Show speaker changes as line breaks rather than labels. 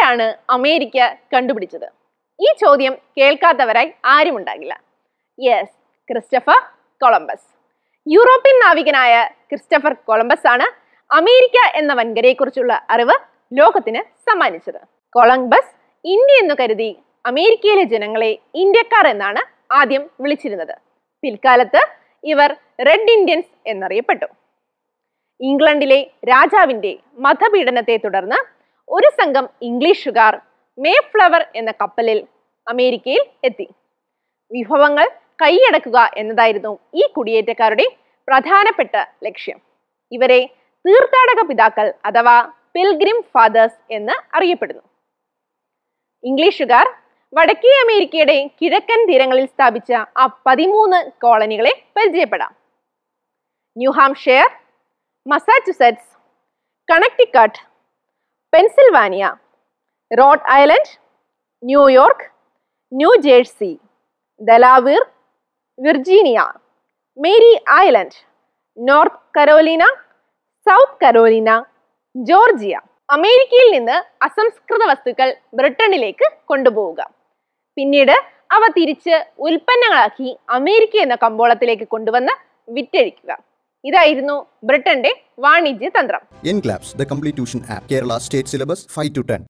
ആരാണ് അമേരിക്ക കണ്ടുപിടിച്ചത്? ഈ ചോദ്യം കേൾക്കാത്തവരായി ആരും ഉണ്ടാകില്ല. Yes, Christopher Columbus. യൂറോപ്യൻ നാവികനായ ക്രിസ്റ്റഫർ കൊളംബസ് ആണ് അമേരിക്ക എന്ന വൻകരയെക്കുറിച്ചുള്ള അറിവ് ലോകത്തിന് സമ്മാനിച്ചത്. കൊളംബസ് ഇന്ത്യ എന്ന് കരുതി അമേരിക്കയിലെ ജനങ്ങളെ ഇന്ത്യക്കാർ എന്നാണ് ആദ്യം വിളിച്ചിരുന്നത്. പിൽക്കാലത്ത് ഇവർ റെഡ് ഇന്ത്യൻസ് എന്നറിയപ്പെട്ടു. ഇംഗ്ലണ്ടിലെ രാജാവിന്റെ മതപീഡനത്തെ തുടർന്ന് ഒരു സംഘം ഇംഗ്ലീഷുകാർ മേഫ്ലവർ എന്ന കപ്പലിൽ അമേരിക്കയിൽ എത്തി. വിഭവങ്ങൾ കൈയടക്കുക എന്നതായിരുന്നു ഈ കുടിയേറ്റക്കാരുടെ പ്രധാനപ്പെട്ട ലക്ഷ്യം. ഇവരെ തീർത്ഥാടക പിതാക്കൾ അഥവാ പിൽഗ്രിം ഫാദേഴ്സ് എന്ന് അറിയപ്പെടുന്നു. ഇംഗ്ലീഷുകാർ വടക്കേ അമേരിക്കയുടെ കിഴക്കൻ തീരങ്ങളിൽ സ്ഥാപിച്ച ആ 13 കോളനികളെ പരിചയപ്പെടാം. New Hampshire, Massachusetts, Connecticut, Pennsylvania, Rhode Island, New York, New Jersey, Delaware, Virginia, Maryland, North Carolina, South Carolina, Georgia. അമേരിക്കയിൽ നിന്ന് അസംസ്കൃത വസ്തുക്കൾ ബ്രിട്ടനിലേക്ക് കൊണ്ടുപോവുക, പിന്നീട് അവ തിരിച്ച് ഉൽപ്പന്നങ്ങളാക്കി അമേരിക്ക എന്ന കമ്പോളത്തിലേക്ക് കൊണ്ടുവന്ന് വിറ്റഴിക്കുക. ഇതായിരുന്നു ബ്രിട്ടന്റെ വാണിജ്യ തന്ത്രം.
Enclaps, the complete tuition app. Kerala State Syllabus 5 to 10.